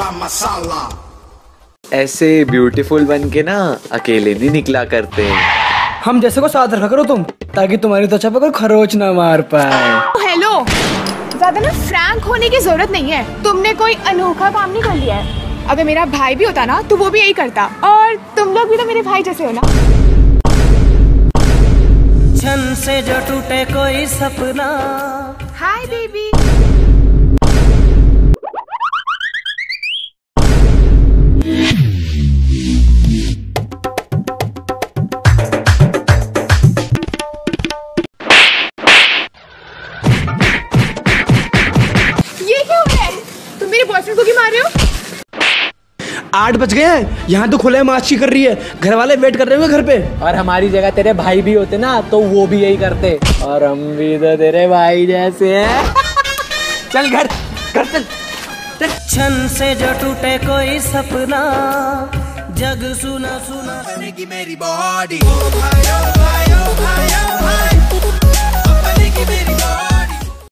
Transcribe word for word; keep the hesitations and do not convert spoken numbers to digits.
ऐसे ब्यूटीफुल बन के ना अकेले नहीं निकला करते। हम जैसे को साथ रखा करो तुम, ताकि तुम्हारी त्वचा पर कोई खरोच ना मार पाए। हेलो, ज्यादा ना फ्रैंक होने की जरूरत नहीं है। तुमने कोई अनोखा काम नहीं कर लिया है। अगर मेरा भाई भी होता ना तो वो भी यही करता, और तुम लोग भी तो मेरे भाई जैसे हो ना। छन से जो टूटे कोई सपना। Hi baby. मेरे बॉयफ्रेंड को क्यों मार रहे हो? आठ बज गए हैं, यहाँ तो खुले माछी कर रही है। घर वाले वेट कर रहे होंगे घर पे। और हमारी जगह तेरे भाई भी होते ना तो वो भी यही करते, और हम भी तो तेरे भाई जैसे हैं। चल घर घर चल, चल। छन से जो टूटे कोई सपना, जग सुना सुना बनेगी मेरी बॉडी। ओ भाई ओ भाई ओ भाई ओ भाई, अब बनेगी मेरी बॉडी।